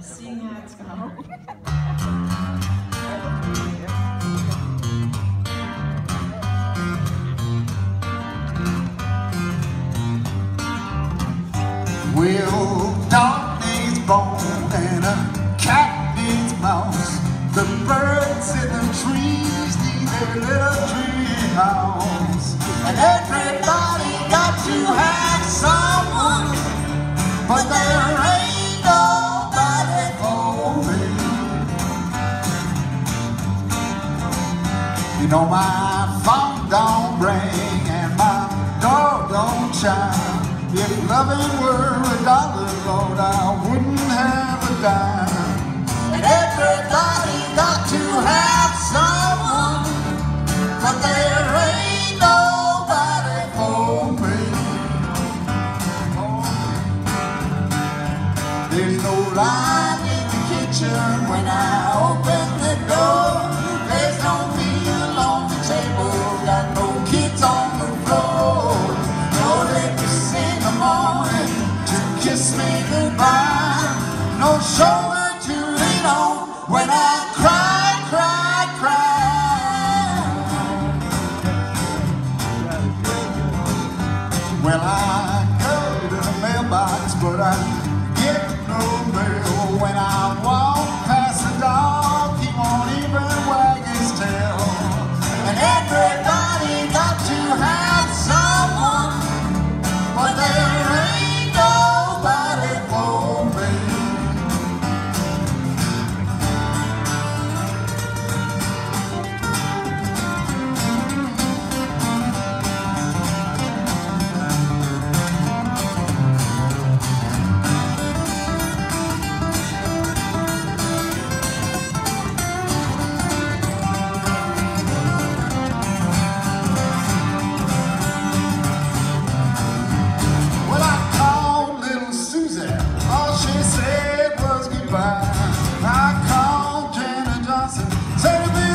See how it's going. Well, dog needs bone and a cat needs mouse. The birds in the trees need their little tree house. And everybody got to have someone, but there ain't nobody for me. You know my phone don't ring and my door don't chime. If loving were $1, Lord, I wouldn't have a dime. And everybody got to have someone, but there ain't nobody for me. There's no light in the kitchen when I open the door. There's no meal on the table, got no kids on the floor. No lips in the morning to kiss me goodbye. No shoulder to lean on when I cry, cry, cry. Well, I go to the mailbox, but I get no mail. When I walk past the dog, he won't even wag his tail. And everybody got to have someone, but there ain't nobody for me.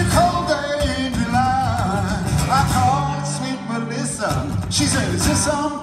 She said, is this some